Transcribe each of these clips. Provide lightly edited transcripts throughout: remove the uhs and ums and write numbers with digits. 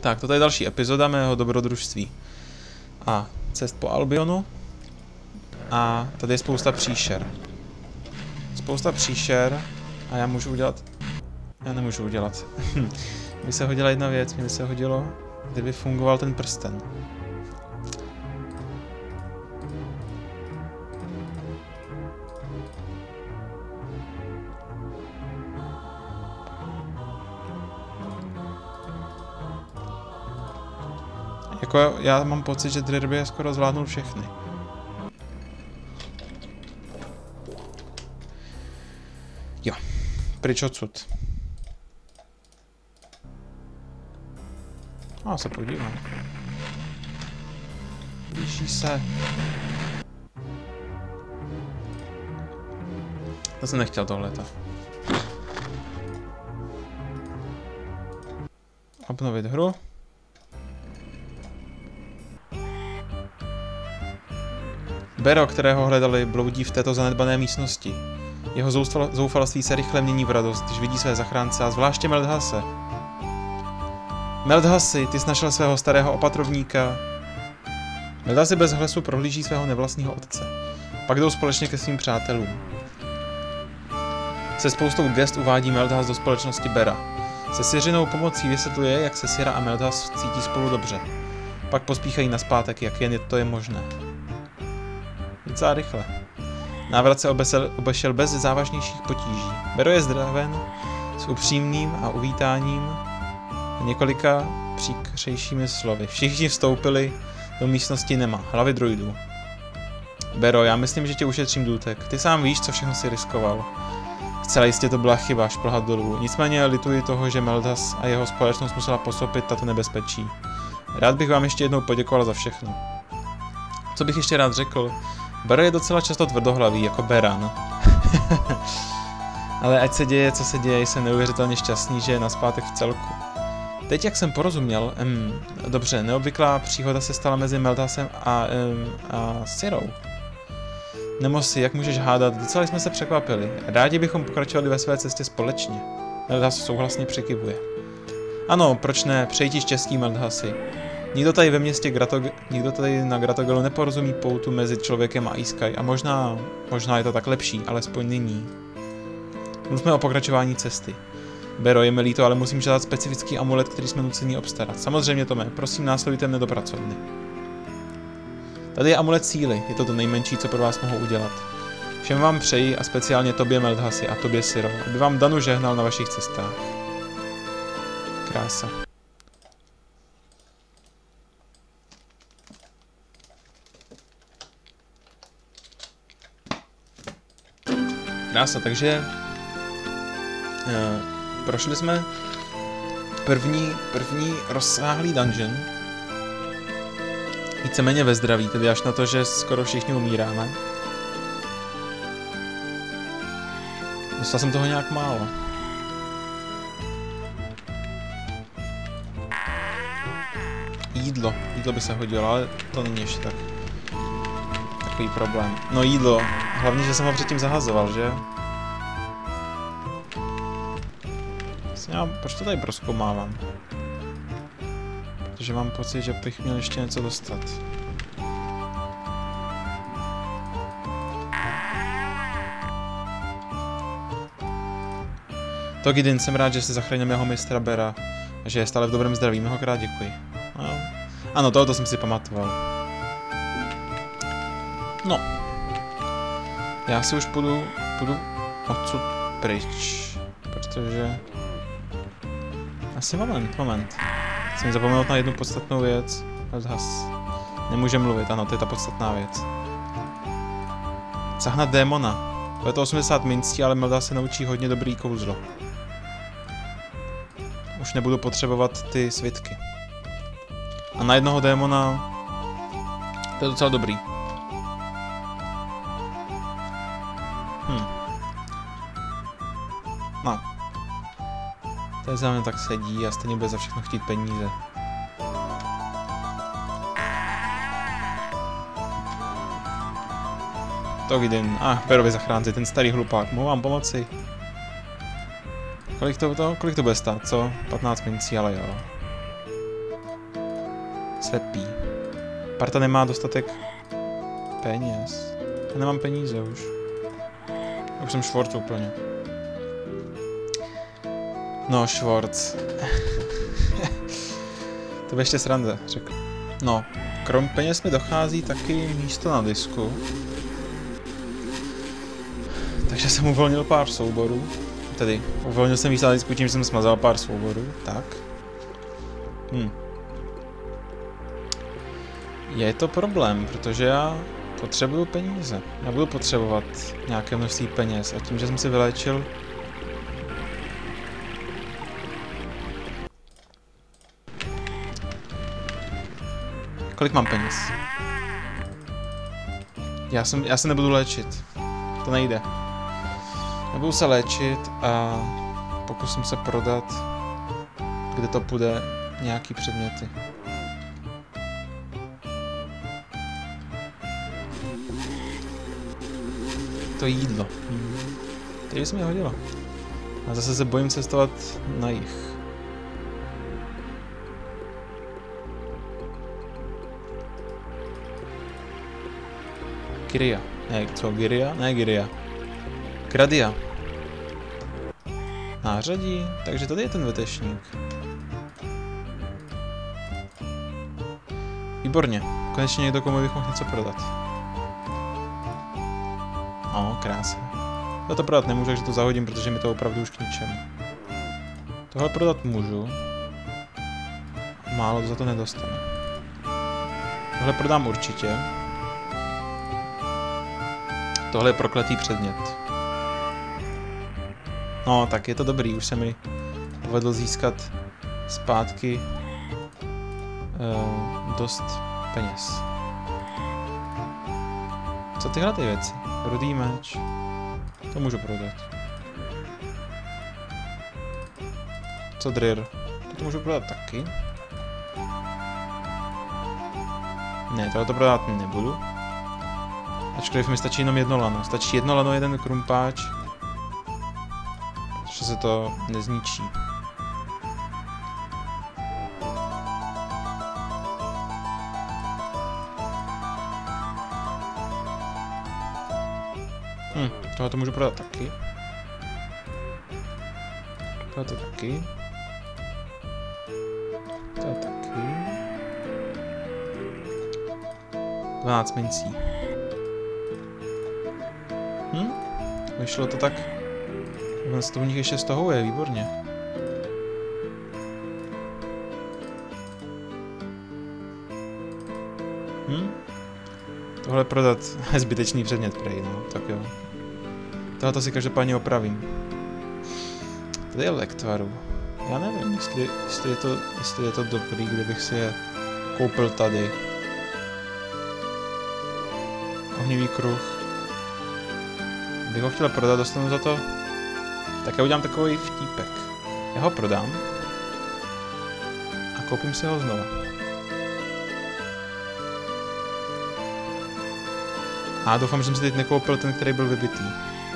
Tak, toto je další epizoda mého dobrodružství. A cest po Albionu. A tady je spousta příšer. Spousta příšer. A já můžu udělat... Já nemůžu udělat. Kdyby se hodila jedna věc, mě by se hodilo, kdyby fungoval ten prsten. Jako já mám pocit, že Drirby je skoro zvládnul všechny. Jo, pryč odsud. A se podívám. Blíží se. To jsem nechtěl tohleto. Obnovit hru. Bero, kterého hledali, bloudí v této zanedbané místnosti. Jeho zoufalství se rychle mění v radost, když vidí své zachránce a zvláště Meldhase. Meldhasi, ty jsi našel svého starého opatrovníka. Meldhasi bez hlasu prohlíží svého nevlastního otce. Pak jdou společně ke svým přátelům. Se spoustou gest uvádí Meldhas do společnosti Bera. Se Siřinou pomocí vysvětluje, jak se Sira a Meldhas cítí spolu dobře. Pak pospíchají nazpátek, jak jen to je možné. Docela rychle. Návrat se obešel bez závažnějších potíží. Bero je zdraven s upřímným a uvítáním a několika příkřejšími slovy. Všichni vstoupili do místnosti Nema, hlavy druidů. Bero, já myslím, že tě ušetřím důtek. Ty sám víš, co všechno si riskoval. Zcela jistě to byla chyba šplhat dolů. Nicméně lituji toho, že Meldhas a jeho společnost musela pochopit tato nebezpečí. Rád bych vám ještě jednou poděkoval za všechno. Co bych ještě rád řekl? Bero je docela často tvrdohlavý, jako Beran. Ale ať se děje, co se děje, jsem neuvěřitelně šťastný, že je nazpátek v celku. Teď, jak jsem porozuměl, dobře, neobvyklá příhoda se stala mezi Meldhasem a Sirou. Nemosi, jak můžeš hádat, docela jsme se překvapili. Rádi bychom pokračovali ve své cestě společně. Meldhas souhlasně přikivuje. Ano, proč ne, přeji ti štěstí, Meldhasi. Nikdo tady na Gratogelu neporozumí poutu mezi člověkem a Iskaj a možná je to tak lepší, alespoň nyní. Mluvme o pokračování cesty. Bero, je mi líto, ale musím žádat specifický amulet, který jsme nuceni obstarat. Samozřejmě, Tome, prosím, následujte mne do pracovny. Tady je amulet síly, je to to nejmenší, co pro vás mohu udělat. Všem vám přeji a speciálně tobě, Meldhasi, a tobě, Siro, aby vám Danu žehnal na vašich cestách. Krása. Krása, takže prošli jsme první rozsáhlý dungeon. Víceméně ve zdraví, tedy až na to, že skoro všichni umíráme. Dostal jsem toho nějak málo. Jídlo by se hodilo, ale to není ještě takový problém. No jídlo, hlavně, že jsem ho předtím zahazoval, že? Proč to tady prozkoumávám? Protože mám pocit, že bych měl ještě něco dostat. Togidin, jsem rád, že jsi zachránil mého mistra Bera a že je stále v dobrém zdraví. Mnohokrát děkuji. No. Ano, tohoto jsem si pamatoval. No. Já si už půjdu odsud pryč, protože... Asi moment. Jsem zapomněl na jednu podstatnou věc. Meldhas nemůže mluvit, ano, to je ta podstatná věc. Zahnat démona. Bude to 80 mincí, ale Meldhas se naučí hodně dobrý kouzlo. Už nebudu potřebovat ty svitky. A na jednoho démona... To je docela dobrý. No. To za mě tak sedí a stejně bude za všechno chtít peníze. Togidin. Berovi zachránci, ten starý hlupák. Mohu vám pomoci? Kolik to bude stát, co? 15 mincí, ale jo. Slepý. Parta nemá dostatek peněz. Já nemám peníze už. Už jsem Schwarz úplně. No, Schwarz. To by ještě sranda, řekl. No, krom peněz mi dochází taky místo na disku. Takže jsem uvolnil pár souborů. Tedy, uvolnil jsem místo na disku tím, že jsem smazal pár souborů. Tak. Je to problém, protože já potřebuju peníze. Já budu potřebovat nějaké množství peněz a tím, že jsem si vyléčil... Kolik mám peněz? Já se nebudu léčit. To nejde. Nebudu se léčit a pokusím se prodat, kde to půjde, nějaký předměty. To jídlo. Tady se mi hodilo. A zase se bojím cestovat na jih. Kyria. Ne, co? Gyria? Ne, Gyria. Kradia. Nářadí. Takže tady je ten vetešník. Výborně. Konečně někdo, komu bych mohl něco prodat. No, krása. Já to prodat nemůžu, takže to zahodím, protože mi to opravdu už k ničemu. Tohle prodat můžu. Málo za to nedostanu. Tohle prodám určitě. Tohle je prokletý předmět. No, tak je to dobrý, už se mi povedlo získat zpátky dost peněz. Co tyhle ty věci? Rudý meč. To můžu prodat. Co drir? To můžu prodat taky. Ne, tohle to prodat nebudu. Ačkoliv mi stačí jenom jedno lano. Stačí jedno lano, jeden krumpáč. Protože se to nezničí. Tohle to můžu prodat taky. Tohle to taky. Tohle taky. 12 mincí. Vyšlo to tak. To u nich ještě z toho je, výborně. Tohle prodat je zbytečný předmět, prej, no, tak jo. Tohle si každopádně opravím. Tady je lektvaru. Já nevím, jestli je to dobrý, kdybych si je koupil tady. Ohnivý kruh. Bych ho chtěl prodat, dostanu za to. Tak já udělám takový vtípek. Já ho prodám. A koupím si ho znovu. A doufám, že jsem si teď nekoupil ten, který byl vybitý.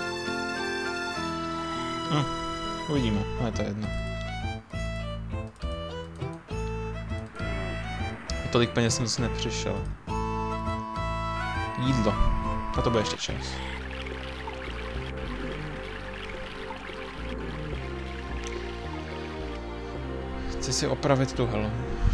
Uvidíme, ale to je jedno. O tolik peněz jsem si nepřišel. Jídlo. A to bude ještě čas. Chci si opravit tu helmu.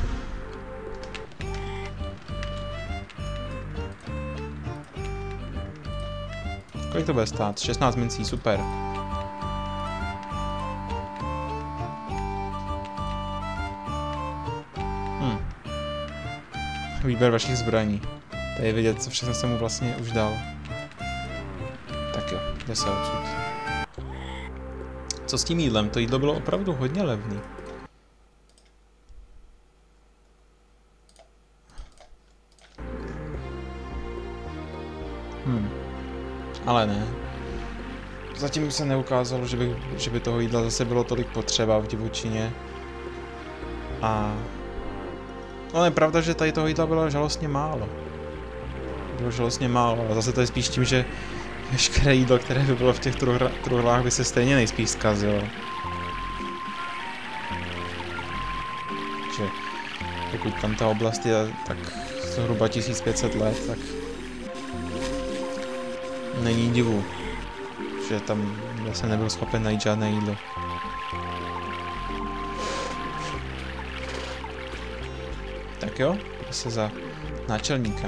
Kolik to bude stát? 16 mincí, super. Výběr vašich zbraní. Tady je vidět, co všechno jsem mu vlastně už dal. Tak jo, jde se odsud. Co s tím jídlem? To jídlo bylo opravdu hodně levný. Ale ne. Zatím se neukázalo, že by toho jídla zase bylo tolik potřeba v divočině. A... No je pravda, že tady toho jídla bylo žalostně málo. Bylo žalostně málo, ale zase to je spíš tím, že veškeré jídlo, které by bylo v těch truhlách, by se stejně nejspíš zkazilo. pokud tam ta oblast je tak zhruba 1500 let, tak není divu, že tam jsem nebyl schopen najít žádné jídlo. Tak jo, se za náčelníkem.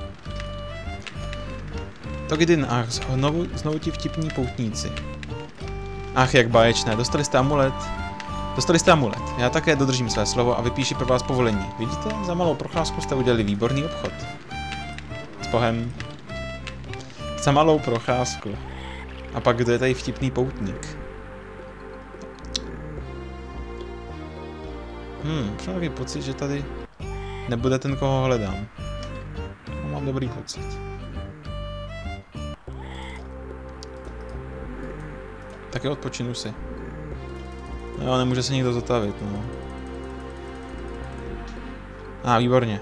Togedin, ach, znovu ti vtipní poutníci. Ach, jak báječné, dostali jste amulet. Dostali jste amulet. Já také dodržím své slovo a vypíši pro vás povolení. Vidíte, za malou procházku jste udělali výborný obchod. S Bohem. Za malou procházku. A pak kdo je tady vtipný poutník? Mám takový pocit, že tady nebude ten, koho hledám. No, mám dobrý pocit. Taky odpočinu si. No jo, nemůže se nikdo zotavit, no. Výborně.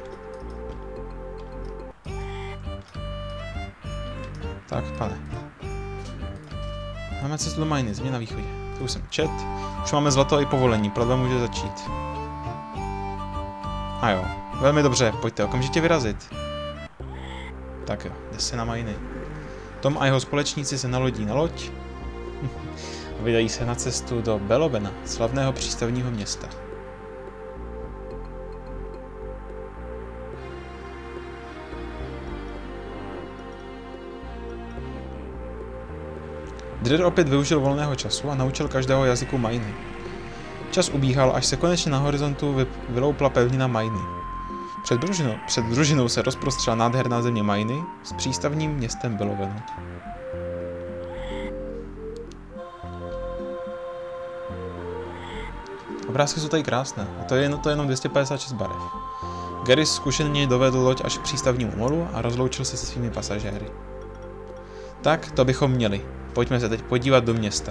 Tak, pane. Máme cestu do Majny, země na východě. To už jsem čet. Už máme zlato i povolení, plavba může začít. A jo, velmi dobře, pojďte okamžitě vyrazit. Tak jo, jde se na Majny. Tom a jeho společníci se nalodí na loď a vydají se na cestu do Belovena, slavného přístavního města. Drer opět využil volného času a naučil každého jazyku Majny. Čas ubíhal, až se konečně na horizontu vyloupla pevnina Majny. Před družinou se rozprostřela nádherná země Majny s přístavním městem Belovenu. Obrázky jsou tady krásné, a to je jenom 256 barev. Gary zkušeně dovedl loď až k přístavnímu molu a rozloučil se se svými pasažéry. Tak, to bychom měli. Pojďme se teď podívat do města.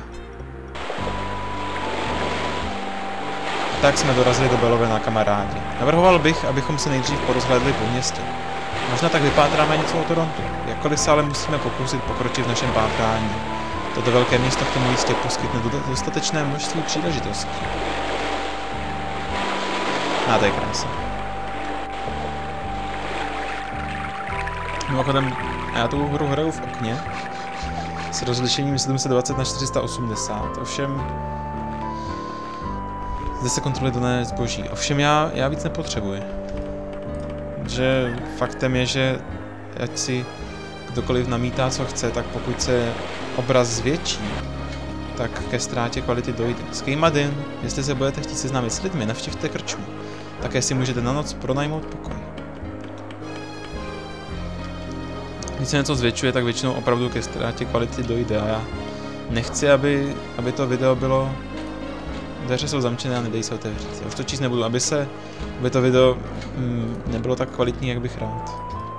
Tak jsme dorazili do Belovena, kamarádi. Navrhoval bych, abychom se nejdřív porozhlédli po městě. Možná tak vypátráme něco o Torontu. Jakkoliv se ale musíme pokusit pokročit v našem pátrání. Toto velké město k tomu jistě poskytne dostatečné množství příležitostí. To je krása. Mimochodem, já tu hru hraju v okně s rozlišením 720 na 480, ovšem zde se kontroluje dané zboží. Ovšem já víc nepotřebuji. Že faktem je, že ať si kdokoliv namítá, co chce, tak pokud se obraz zvětší, tak ke ztrátě kvality dojde. Skejmadin, jestli se budete chtít seznámit s lidmi, navštivte krčmu. Také si můžete na noc pronajmout pokoj. Když se něco zvětšuje, tak většinou opravdu ke ztrátě kvality dojde a já nechci, aby to video bylo... Dveře jsou zamčené a nedají se otevřít. Já už to číst nebudu, aby to video nebylo tak kvalitní, jak bych rád.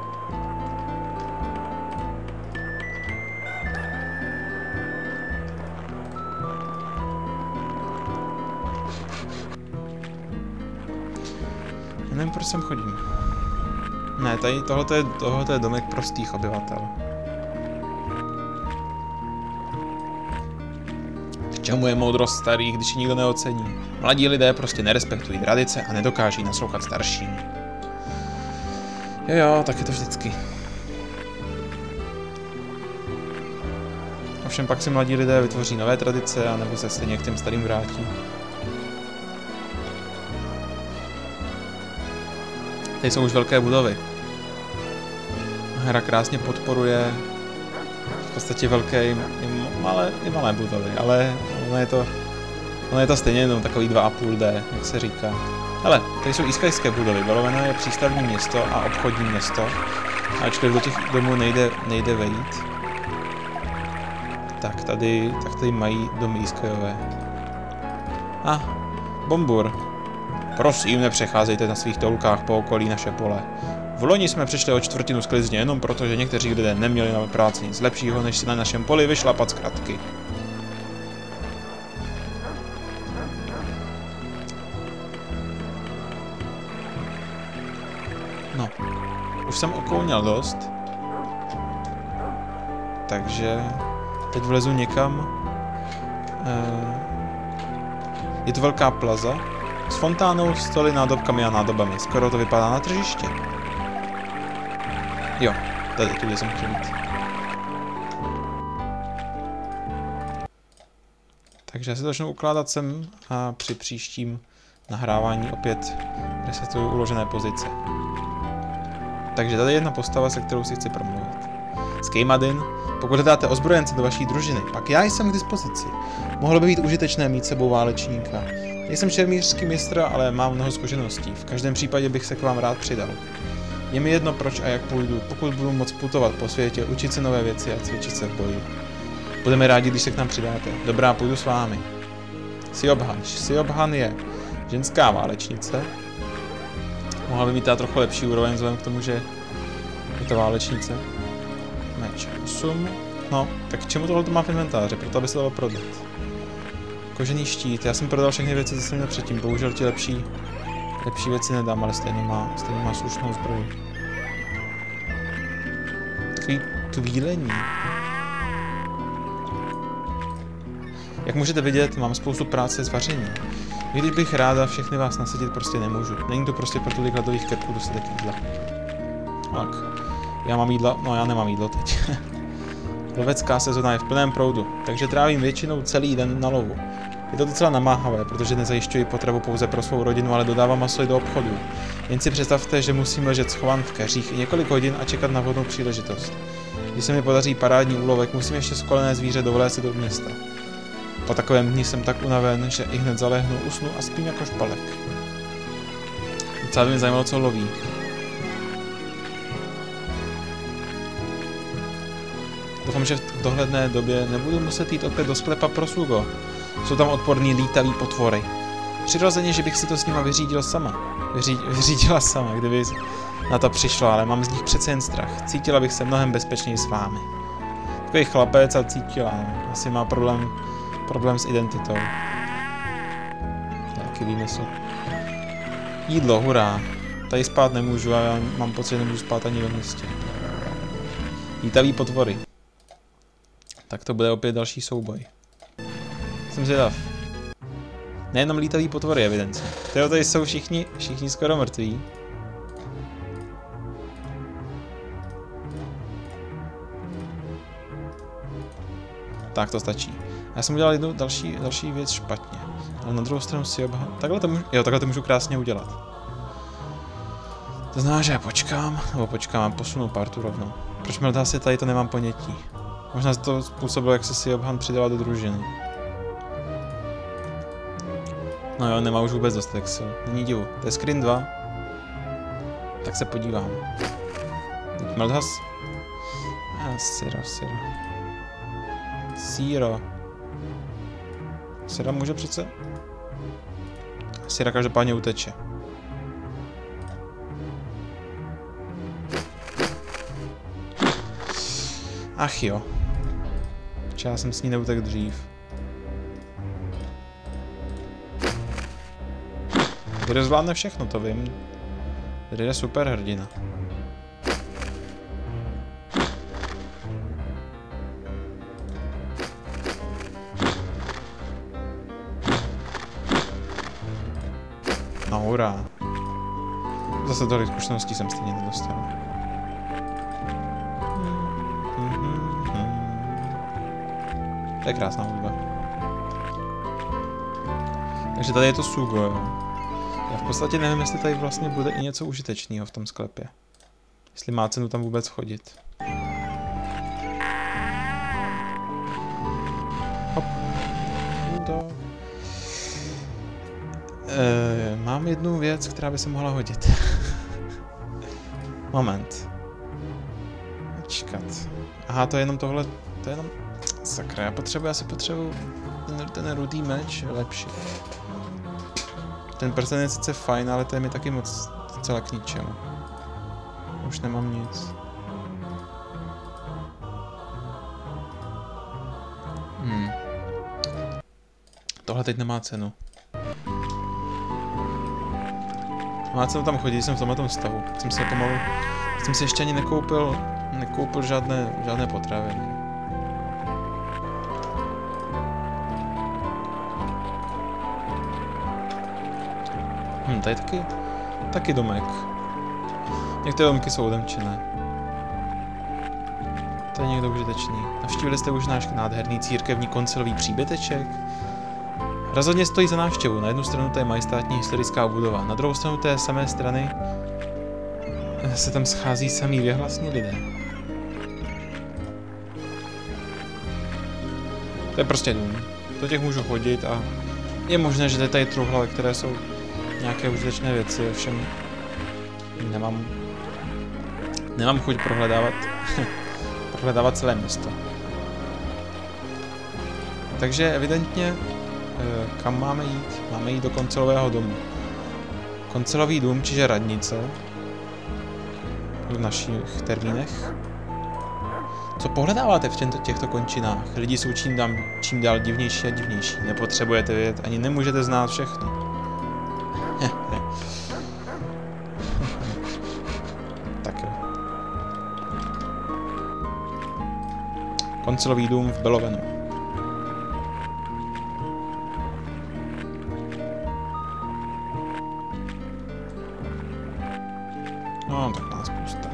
Já nevím, proč sem chodím. Ne, tady tohle je domek prostých obyvatel. K čemu je moudrost starých, když ji nikdo neocení? Mladí lidé prostě nerespektují tradice a nedokáží naslouchat starším. Jo, tak je to vždycky. Ovšem pak si mladí lidé vytvoří nové tradice a nebo se stejně k těm starým vrátí. Tady jsou už velké budovy. Hra krásně podporuje v podstatě velké i malé budovy, ale ono je to stejně jenom takový 2,5D, jak se říká. Hele, tady jsou iskajské budovy, Belovena je přístavní město a obchodní město, ačkoliv do těch domů nejde vejít. Tak tady mají domy iskajové. Bombur. Prosím, nepřecházejte na svých toulkách po okolí naše pole. V loni jsme přišli o čtvrtinu sklizně jenom proto, že někteří lidé neměli na práci nic lepšího, než si na našem poli vyšlapat zkratky. No, už jsem okouněl dost. Takže teď vlezu někam. Je to velká plaza S fontánou, stoly, nádobkami a nádobami. Skoro to vypadá na tržiště. Jo, tady tudy jsem chtěl jít. Takže já si to začnu ukládat sem a při příštím nahrávání opět resetuju uložené pozice. Takže tady je jedna postava, se kterou si chci promluvit. Skejmadin, pokud hledáte ozbrojence do vaší družiny, pak já jsem k dispozici. Mohlo by být užitečné mít sebou válečníka. Nejsem šermířský mistr, ale mám mnoho zkušeností. V každém případě bych se k vám rád přidal. Je mi jedno proč a jak půjdu, pokud budu moct putovat po světě, učit se nové věci a cvičit se v boji. Budeme rádi, když se k nám přidáte. Dobrá, půjdu s vámi. Siobhan. Siobhan je ženská válečnice. Mohla by mít ta trochu lepší úroveň, vzhledem k tomu, že je to válečnice. Meč 8. No, tak k čemu tohle to má v inventáři? Proto by se dalo prodat. Kožený štít. Já jsem prodal všechny věci, co jsem měl předtím. Bohužel ti lepší věci nedám, ale stejně má slušnou zbroji. Takový kvílení. Jak můžete vidět, mám spoustu práce s vařením. I když bych ráda všechny vás nasadit, prostě nemůžu. Není to prostě pro tolik hladových krků dostatek jídla. Tak. Já mám jídla, no já nemám jídlo teď. Lovecká sezona je v plném proudu, takže trávím většinou celý den na lovu. Je to docela namáhavé, protože nezajišťuji potravu pouze pro svou rodinu, ale dodávám maso i do obchodu. Jen si představte, že musím ležet schovan v keřích i několik hodin a čekat na vhodnou příležitost. Když se mi podaří parádní úlovek, musím ještě skolené zvíře dovézt do města. Po takovém dni jsem tak unaven, že i hned zalehnu, usnu a spím jako špalek. Docela by mě zajímalo, co loví. Doufám, že v dohledné době nebudu muset jít opět do sklepa pro Sugo. Jsou tam odporný lítaví potvory. Přirozeně, že bych si to s nima vyřídila sama, kdyby na to přišla, ale mám z nich přece jen strach. Cítila bych se mnohem bezpečněji s vámi. Takový chlapec a cítila, no. Asi má problém s identitou. Jaký výmysl. Jídlo, hurá. Tady spát nemůžu a já mám pocit, že nemůžu spát ani ve městě. Lítaví potvory. Tak to bude opět další souboj. Jsem zvědav. Nejenom lítaví potvory, evidentně. Tady jsou všichni skoro mrtví. Tak to stačí. Já jsem udělal jednu další věc špatně. Ale na druhou stranu si takhle to můžu krásně udělat. To znamená, že já počkám a posunu partu rovnou. Proč Meltasi tady to nemám ponětí? Možná to způsobilo, jak se Siobhan přidala do družiny. No jo, nemá už vůbec dostatek sil. Není divu. To je screen 2. Tak se podívám. Melthas? Siro. Sira může přece? Sira každopádně uteče. Ach jo. Já jsem s ní neutek dřív. Tady zvládne všechno, to vím. Tady je super hrdina. No hurá. Zase tolik zkušeností jsem stejně nedostal. To je krásná hudba. Takže tady je to Sugo, jo. Já v podstatě nevím, jestli tady vlastně bude i něco užitečného v tom sklepě. Jestli má cenu tam vůbec chodit. Hop. Mám jednu věc, která by se mohla hodit. Moment. Počkat. Aha, to je jenom tohle. To je jenom... Sakra, já potřebuji ten rudý meč lepší. Ten prsten je sice fajn, ale to je mi taky moc celé k ničemu. Už nemám nic. Tohle teď nemá cenu. Má cenu tam chodit, jsem v tomhle stavu. Jsem si ještě ani nekoupil žádné potraviny. Tady taky domek. Některé domky jsou odemčené. To je někdo užitečný. Navštívili jste už náš nádherný církevní koncilový příbyteček? Rozhodně stojí za návštěvu. Na jednu stranu to je majestátní historická budova, na druhou stranu té samé strany se tam schází samý věhlasní lidé. To je prostě dům. Do těch můžu chodit a je možné, že tady truhle, které jsou nějaké užitečné věci, ovšem nemám chuť prohledávat celé město. Takže evidentně kam máme jít? Máme jít do koncelového domu. Koncelový dům, čiže radnice. V našich termínech. Co pohledáváte v těchto končinách? Lidi jsou čím dál divnější a divnější. Nepotřebujete vědět, ani nemůžete znát všechno. Tak jo. Koncilový dům v Belovenu. No, tak nás puste.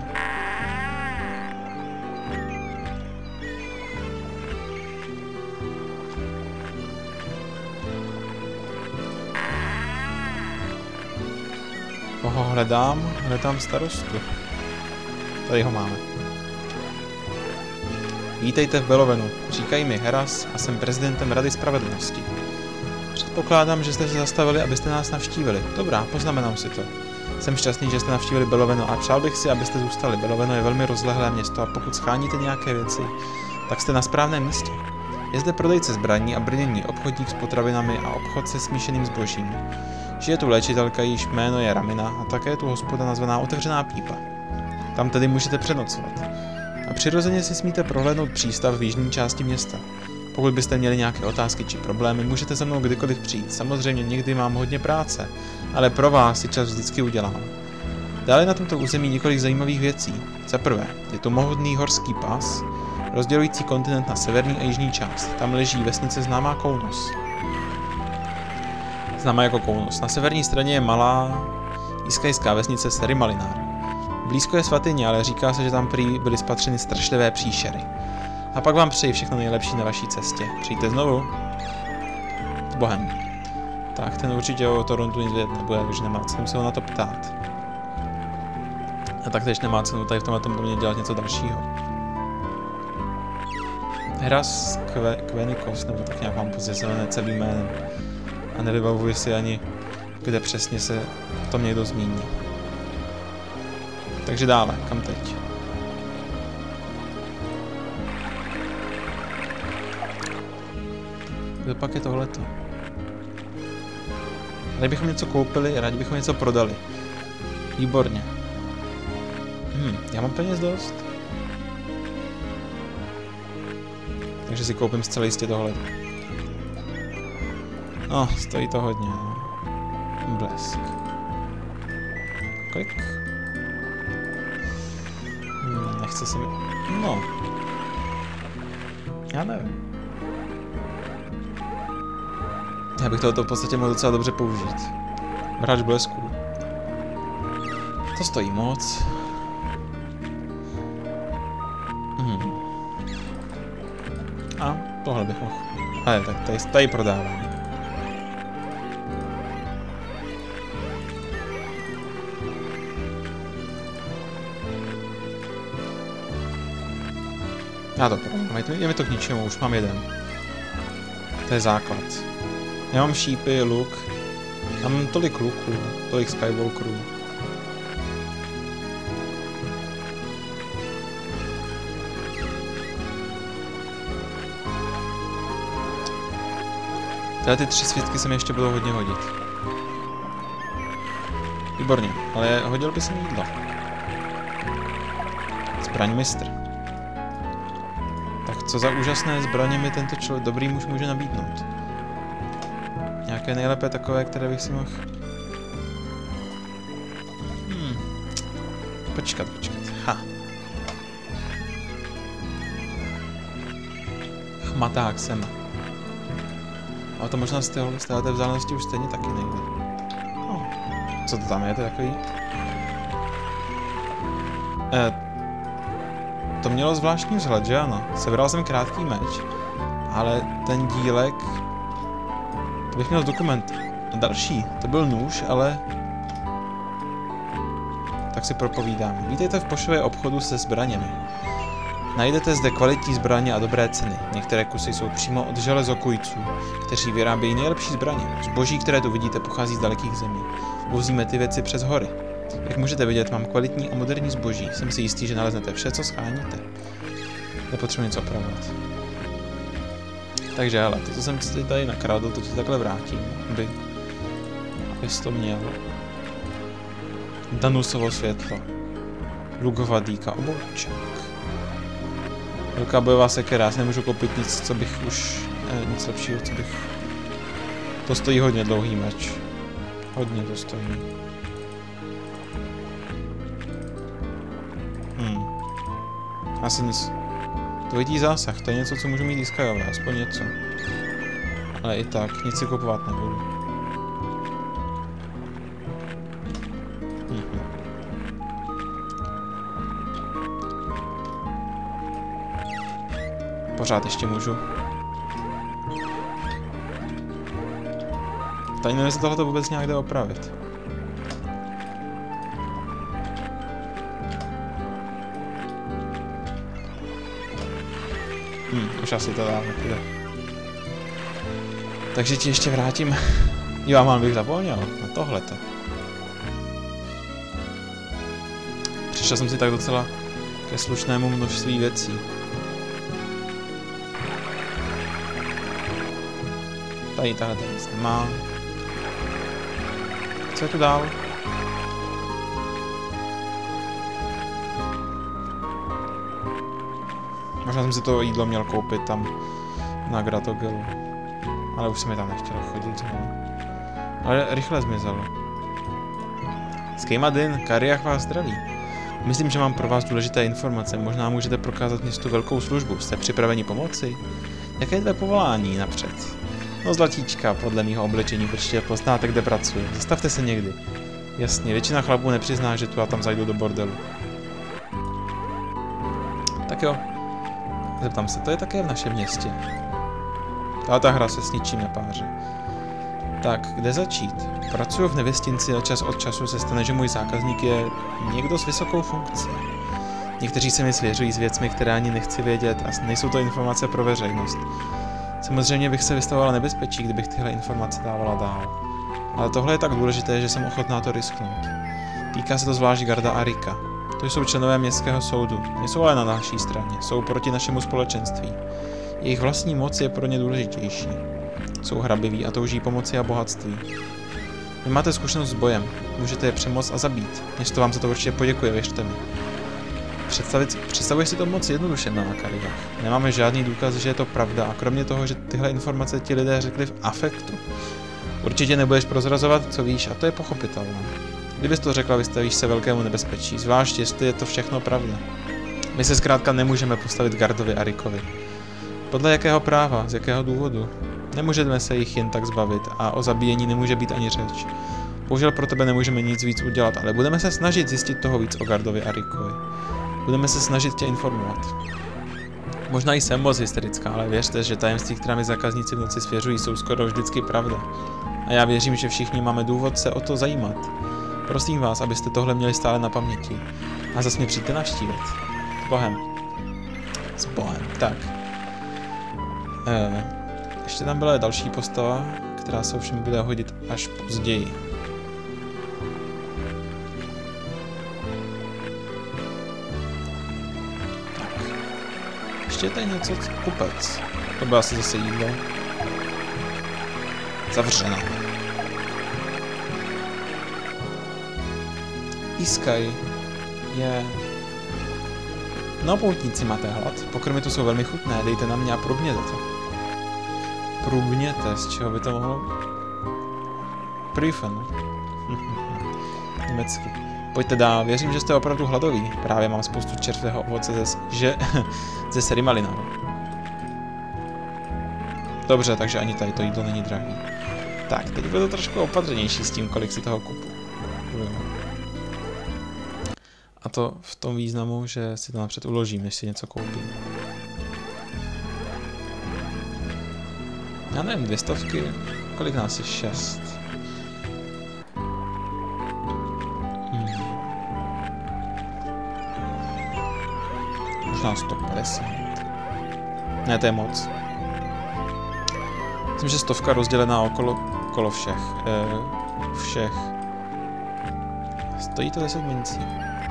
Koho hledám? Hledám starostu. Tady ho máme. Vítejte v Belovenu. Říkají mi Heras a jsem prezidentem Rady spravedlnosti. Předpokládám, že jste se zastavili, abyste nás navštívili. Dobrá, poznamenám si to. Jsem šťastný, že jste navštívili Belovenu a přál bych si, abyste zůstali. Beloveno je velmi rozlehlé město a pokud scháníte nějaké věci, tak jste na správném místě. Je zde prodejce zbraní a brnění, obchodník s potravinami a obchod se smíšeným zbožím. Žije tu léčitelka, jejíž jméno je Ramina a také je tu hospoda nazvaná Otevřená pípa. Tam tedy můžete přenocovat. A přirozeně si smíte prohlédnout přístav v jižní části města. Pokud byste měli nějaké otázky či problémy, můžete se mnou kdykoliv přijít. Samozřejmě někdy mám hodně práce, ale pro vás si čas vždycky udělám. Dále na tomto území několik zajímavých věcí. Za prvé, je to mohutný horský pas, rozdělující kontinent na severní a jižní část. Tam leží vesnice známá Kounos. Známá jako Kounos. Na severní straně je malá jiskajská vesnice Serimalinár. Blízko je svatyně, ale říká se, že tam prý byly spatřeny strašlivé příšery. A pak vám přeji všechno nejlepší na vaší cestě. Přijďte znovu. S Bohem. Tak, ten určitě o Torontu nic vědět nebude, takže nemá cenu se ho na to ptát. A taktéž nemá cenu tady v tomhle domě dělat něco dalšího. Heras Kvenikos, nebo tak nějak mám pozicionované celým jménem. A nevybavuji si ani, kde přesně se o tom někdo zmíní. Takže dále, kam teď? Kde pak je tohleto? Rádi bychom něco koupili, rádi bychom něco prodali. Výborně. Já mám peněz dost. Takže si koupím zcela jistě tohle. No, stojí to hodně. Blesk. Kolik? Nechce se mi... No. Já nevím. Já bych tohoto v podstatě mohl docela dobře použít. Hráč blesku. To stojí moc. A tohle bych mohl. Ale tak tady prodávám. Já to prodám. Je mi to k ničemu, už mám jeden. To je základ. Já mám šípy, luk. Já mám tolik luků, tolik skywalkerů. Tyhle ty 3 svitky se mi ještě budou hodně hodit. Výborně, ale hodil by se mi jídlo. Zbraň mistr. Tak co za úžasné zbraně mi tento člověk, dobrý muž, může nabídnout? Nějaké nejlépe takové, které bych si mohl... Počkat. Ha. Chmaták jsem. Ale to možná z téhle vzdálenosti už stejně taky nejde. No. Co to tam je, to je takový? To mělo zvláštní vzhled, že ano? Sebral jsem krátký meč, ale ten dílek... To bych měl dokument. Další, to byl nůž, ale... Tak si propovídám. Vítejte v poštově obchodu se zbraněmi. Najdete zde kvalitní zbraně a dobré ceny. Některé kusy jsou přímo od železokujců, kteří vyrábějí nejlepší zbraně. Zboží, které tu vidíte, pochází z dalekých zemí. Vozíme ty věci přes hory. Jak můžete vidět, mám kvalitní a moderní zboží. Jsem si jistý, že naleznete vše, co scháníte. Nepotřebuji něco opravovat. Takže hele, to, co jsem si tady nakradl, to ti takhle vrátím, abys to měl. Danusovo světlo. Lugová dýka, obouček. Velká bojová sekera, já si nemůžu koupit nic, co bych už... nic lepšího, co bych... To stojí hodně dlouhý meč. Hodně to stojí. Asi nic. Dvojitý zásah, to je něco, co můžu mít diskajové, aspoň něco. Ale i tak, nic si kupovat nebudu. Pořád ještě můžu. Tady nevím, jestli tohle vůbec nějak jde opravit. Už asi to dávno půjde. Takže ti ještě vrátím. Jo, mám bych zapomněl na tohleto. Přišel jsem si tak docela ke slušnému množství věcí. Tady tahle nic nemá. Co je tu dál? Možná jsem si to jídlo měl koupit tam na Gratogilu. Ale už se mi tam nechtělo chodit. Ale rychle zmizelo. Skejmadin, Kariach vás zdraví. Myslím, že mám pro vás důležité informace. Možná můžete prokázat městu velkou službu. Jste připraveni pomoci? Jaké je tvé povolání napřed? No zlatíčka, podle mýho oblečení určitě poznáte, kde pracuji. Zastavte se někdy. Jasně, většina chlapů nepřizná, že tu a tam zajdu do bordelu. Tak jo. Zeptám se, to je také v našem městě. Ta hra se s ničím nepáře. Tak, kde začít? Pracuji v nevěstinci a čas od času se stane, že můj zákazník je někdo s vysokou funkcí. Někteří se mi svěřují s věcmi, které ani nechci vědět a nejsou to informace pro veřejnost. Samozřejmě bych se vystavovala nebezpečí, kdybych tyhle informace dávala dál. Ale tohle je tak důležité, že jsem ochotná to risknout. Týká se to zvlášť garda Arika. To jsou členové městského soudu. Nejsou ale na naší straně, jsou proti našemu společenství. Jejich vlastní moc je pro ně důležitější. Jsou hrabiví a touží pomoci a bohatství. Vy máte zkušenost s bojem, můžete je přemoct a zabít. Město vám za to určitě poděkuje, věřte mi. Představuješ si to moc jednoduše na Kariach. Nemáme žádný důkaz, že je to pravda a kromě toho, že tyhle informace ti lidé řekli v afektu. Určitě nebudeš prozrazovat, co víš, a to je pochopitelné. Kdybys to řekla, vystavíš se velkému nebezpečí, zvlášť jestli je to všechno pravda. My se zkrátka nemůžeme postavit gardovi Arikovi. Podle jakého práva, z jakého důvodu? Nemůžeme se jich jen tak zbavit a o zabíjení nemůže být ani řeč. Bohužel pro tebe nemůžeme nic víc udělat, ale budeme se snažit zjistit toho víc o gardovi Arikovi. Budeme se snažit tě informovat. Možná jsem moc hysterická, ale věřte, že tajemství, která mi zákazníci v noci svěřují, jsou skoro vždycky pravda. A já věřím, že všichni máme důvod se o to zajímat. Prosím vás, abyste tohle měli stále na paměti. A zase mě přijďte navštívit. S Bohem. S Bohem, tak. Ještě tam byla další postava, která se ovšem bude hodit až později. Tak. Ještě je tady něco, kupec. To bylo asi zase jídlo. Zavřeno. Iskaj je... No, poutníci máte hlad. Pokrmy tu jsou velmi chutné, dejte na mě a probněte to. Probněte, z čeho by to mohlo? Prüfen. Německy. Pojďte dál, věřím, že jste opravdu hladoví. Právě mám spoustu čerstvého ovoce ze Serimalinaru. Dobře, takže ani tady to jídlo není drahý. Tak, teď budu trošku opatrnější s tím, kolik si toho kupu. A to v tom významu, že si to napřed uložím, než si něco koupím. Já nevím, 200, kolik nás je? 6. Možná 150. Ne, to je moc. Myslím, že 100 rozdělená okolo všech. Stojí to 10 mincí.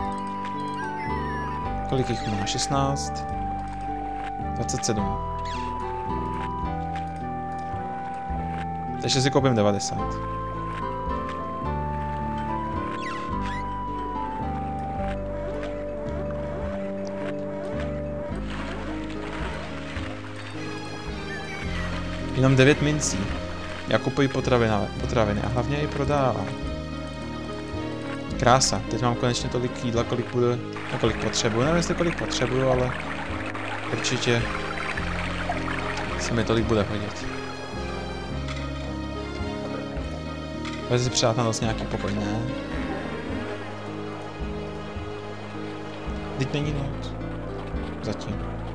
Kolik jich má? 16? 27. Takže si koupím 90. Jenom 9 mincí. Já kupuji potraviny a hlavně je prodávám. Krása. Teď mám konečně tolik jídla, kolik potřebuju. Nevím, jestli kolik potřebuju, ale určitě se mi tolik bude hodit. Bude si přát na noc nějaký pokoj, ne? Teď není noc. Zatím.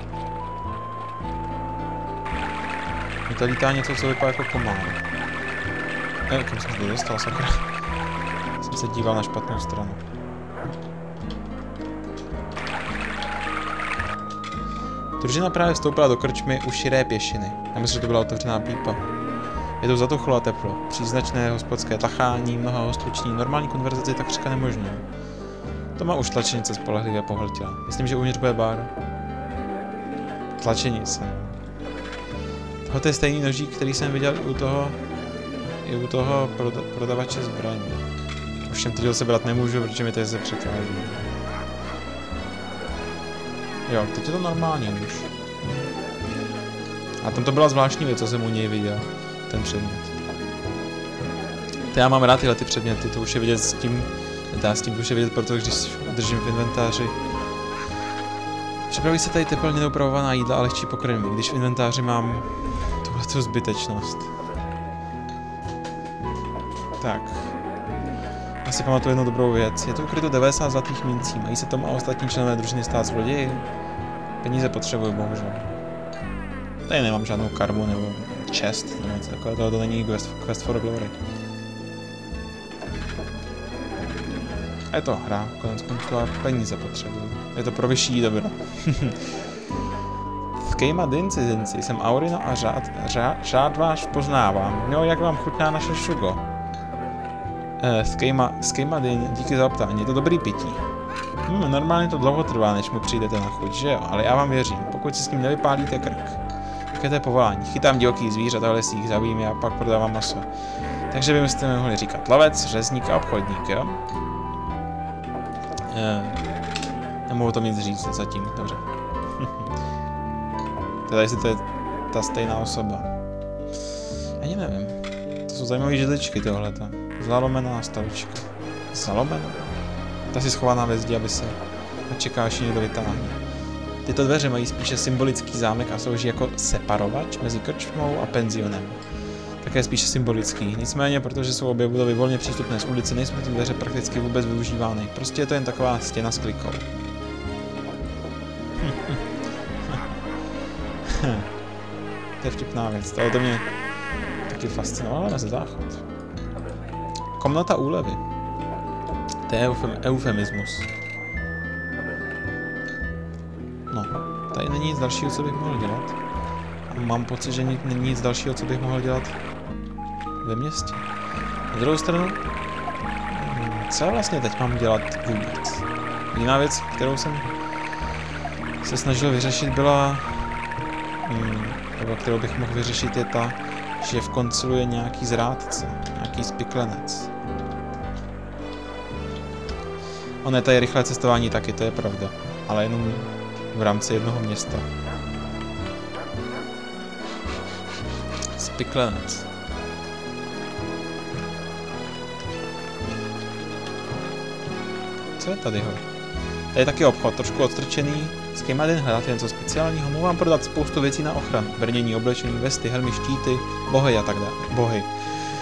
Mě to lítá něco, co vypadá jako komár. Kam jsem se dostal, sakra. Jsem se díval na špatnou stranu. Družina právě vstoupila do krčmy u širé pěšiny. Já myslím, že to byla otevřená pípa. Je to zatuchlo a teplo. Příznačné hospodské tlachání, mnoha hostluční, normální konverzaci takřka nemožnou. To má už tlačenice spolehlivě pohltila. Myslím, že uvnitř bude bar. Tlačenice. Tohle je stejný nožík, který jsem viděl i u toho prodavače zbraní. Ovšem teď ho se brát nemůžu, protože mi to se překáží. Jo, teď je to normální už. A tam to byla zvláštní věc, co jsem u něj viděl. Ten předmět. To já mám rád tyhle ty předměty, to už je vidět s tím už je vidět, protože když držím v inventáři. Připraví se tady teplně upravovaná jídla a lehčí pokrmy, když v inventáři mám tuhletu zbytečnost. Tak. Asi pamatuju jednu dobrou věc. Je to ukryto 90 zlatých mincí. Mají se tomu a ostatní členové družiny stát zloději? Peníze potřebuju, bohužel. Tady nemám žádnou karmu nebo čest, nebo něco takového, to není Quest for Glory. A je to hra, konec konců a peníze potřebuju. Je to pro vyšší dobro. V Kejmadin cizinci jsem Aurino a řád váš poznávám. Jo, jak vám chutná naše šugo? Z Kejmadin, díky za optání, je to dobrý pití. Normálně to dlouho trvá, než mu přijdete na chuť, že jo? Ale já vám věřím, pokud si s ním nevypálíte krk. Jaké to je povolání? Chytám divoký zvířata v lesích, zabijím je a pak prodávám maso. Takže byste mi mohli říkat lovec, řezník a obchodník, jo? Nemohu to nic říct zatím, dobře. Teda jestli to je ta stejná osoba. Ani nevím. To jsou zajímavé židličky tohleta. Zalomená stolička. Zalomená? Ta si schovaná ve zdi, aby se čeká, až někdo vytáhne. Tyto dveře mají spíše symbolický zámek a slouží jako separovač mezi krčmou a penzionem. Také spíše symbolický. Nicméně, protože jsou obě budovy volně přístupné z ulice, nejsou ty dveře prakticky vůbec využívány. Prostě je to jen taková stěna s klikou. To je vtipná věc. To mě taky fascinovalo na záchod. Komnata úlevy. To je eufemismus. No, tady není nic dalšího, co bych mohl dělat. A mám pocit, že není nic dalšího, co bych mohl dělat ve městě. Na druhou stranu, co vlastně teď mám dělat vůbec? Jiná věc, kterou jsem se snažil vyřešit, byla, nebo kterou bych mohl vyřešit, je ta, že v koncilu je nějaký zrádce, nějaký spiklenec. Ono je tady rychlé cestování taky, to je pravda, ale jenom v rámci jednoho města. Spiklenec. Co je tady, hoj? Tady je taky obchod, trošku odstrčený. S Kejmadin hledáte něco speciálního, mohu vám prodat spoustu věcí na ochranu. Brnění, oblečení, vesty, helmy, štíty, bohy a tak dále. Bohy.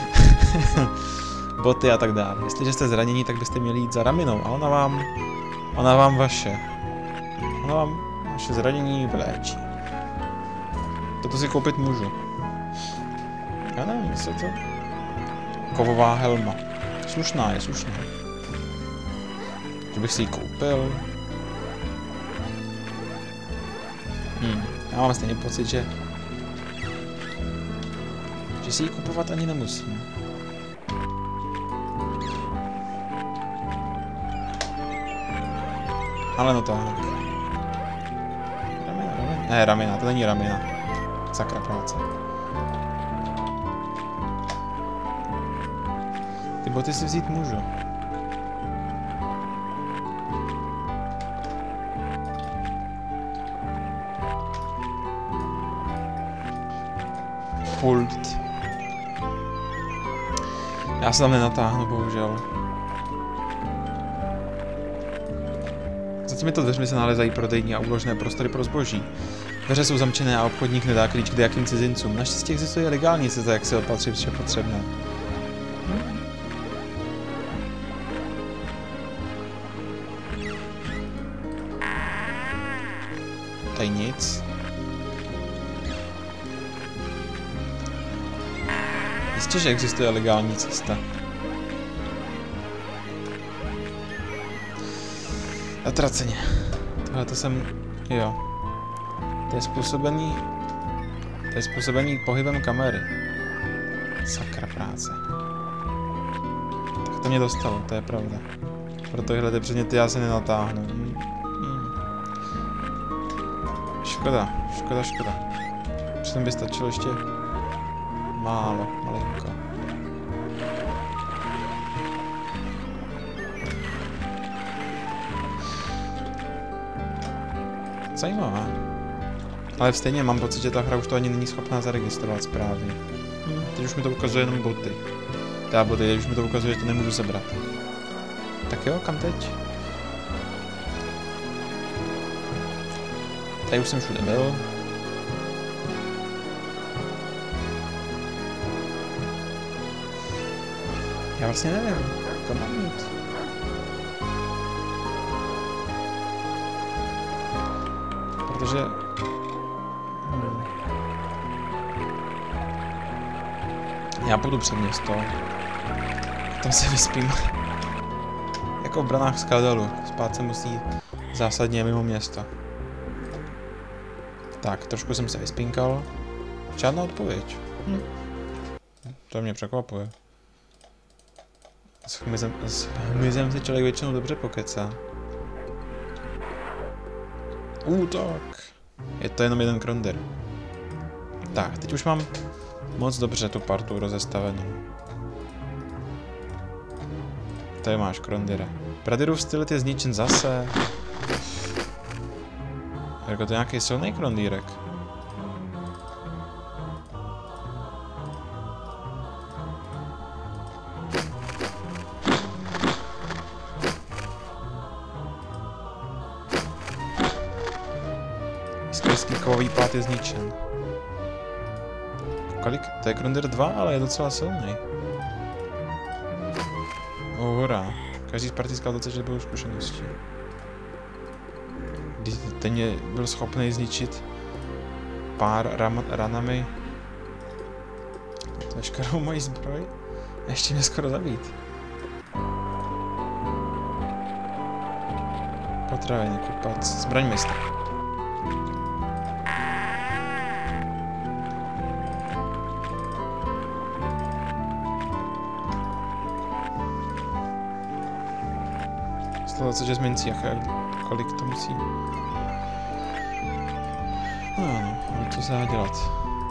Boty a tak dále. Jestliže jste zranění, tak byste měli jít za Raminou a ona vám Ona vám vaše zranění vyléčí. Toto si koupit můžu. Já nevím, jestli to... Kovová helma. Slušná je, slušná. Že bych si ji koupil. Já mám stejně pocit, že si ji kupovat ani nemusím. Ale no tak. Ramena. Ne, ramena, to není ramena. Sakra práce. Ty boty si vzít můžu. Pult. Já se tam nenatáhnu, bohužel. Za těmito dveřmi se nalézají prodejní a úložné prostory pro zboží. Dveře jsou zamčené a obchodník nedá klíč kdejakým cizincům. Naštěstí existuje legální cesta, jak si opatřit vše potřebné. Tady nic. Jistě, že existuje legální cesta. Zatraceně. Tohle to jsem... Jo. To je způsobený pohybem kamery. Sakra práce. Tak to mě dostalo, to je pravda. Proto tyhle ty předměty já se nenatáhnu. Škoda. Přitom by stačilo ještě... malinko. Zajímavá. Ale stejně mám pocit, že ta hra už to ani není schopná zaregistrovat správně. Teď už mi to ukazuje jenom boty. Teď už mi to ukazuje, že to nemůžu sebrat. Tak jo, kam teď? Tady už jsem všude byl. Já vlastně nevím, kam mám jít. Protože... Já půjdu před město. Tam se vyspím. Jako v branách z Kaldalu. Spát se musí zásadně mimo město. Tak, trošku jsem se vyspinkal. Žádná odpověď. To mě překvapuje. S hmyzem si člověk většinou dobře pokecá. Tak. Je to jenom jeden Krondir. Tak, teď už mám moc dobře tu partu rozestavenou. Tady máš Krondire. Pradirův styl je zničen zase. Jako to je nějaký silný Krondírek. Skryský kovový pát je zničen. Kolik? To je Krondir 2, ale je docela silný. Hurá. Každý z party získal docela dobrou zkušeností. Ten je byl schopný zničit pár ranami veškerou moji zbroj a ještě mě skoro zabít. Potraviny, kupac, zbraň mistra. Stalo se, že z mincí, kolik to musí? No, ale co se dá dělat?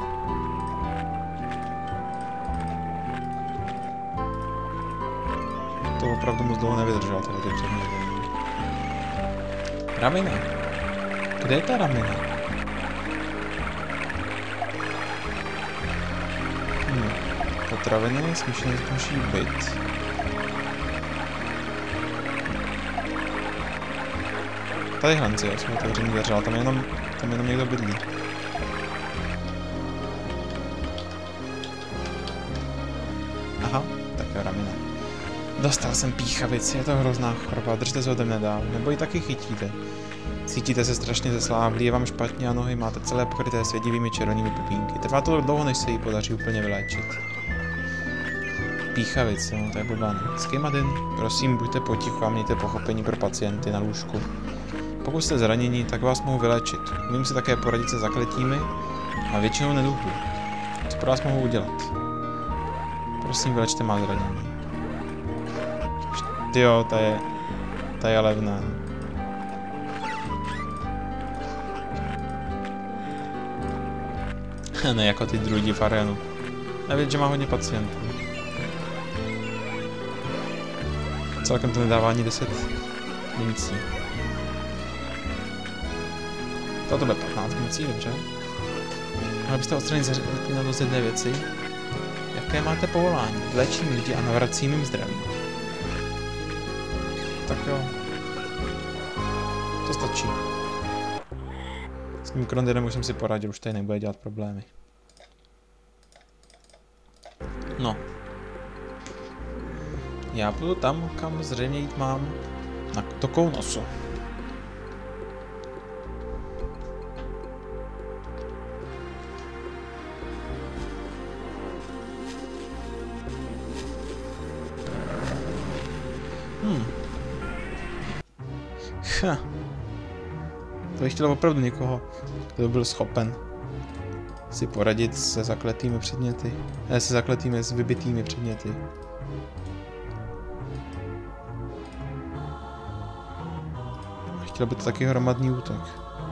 To opravdu moc dlouho nevydržel, tady ty předměty. Ramena. Kde je ta ramena? Potraviny, smíšený zboží, byt. Tady Hanci, jo, jsme otevřený dveře, ale tam jenom někdo bydlí. Aha, tak jo, ramena. Dostal jsem píchavici, je to hrozná choroba, držte se ode mne dál, nebo ji taky chytíte. Cítíte se strašně zesláblí, je vám špatně a nohy máte celé pokryté svědivými červenými pupínky. Trvá to dlouho, než se jí podaří úplně vyléčit. Píchavice, no to je blbá nemoc. Kejmadin, prosím, buďte potichu a mějte pochopení pro pacienty na lůžku. Pokud jste zranění, tak vás mohu vyléčit. Umím si také poradit se zakletími a většinou neduchu. Co pro vás mohu udělat? Prosím, vylečte má zranění. Tyjo, ta je levná. Ne jako ty druidi v arénu. Nevědět, že má hodně pacientů. Celkem to nedává ani 10 mincí. Toto bude 15 mincí, dobře. Ale byste odstranit zaklínadlo z jedné věci. Jaké máte povolání? Léčím lidi a navracím jim zdraví. Tak jo. To stačí. S tím Krondirem už jsem si poradil, už tady nebude dělat problémy. No. Já půjdu tam, kam zřejmě jít mám. Na tokou nosu. To bych chtěl opravdu někoho, kdo byl schopen si poradit se zakletými předměty. S vybitými předměty. Chtěl by to taky hromadný útok.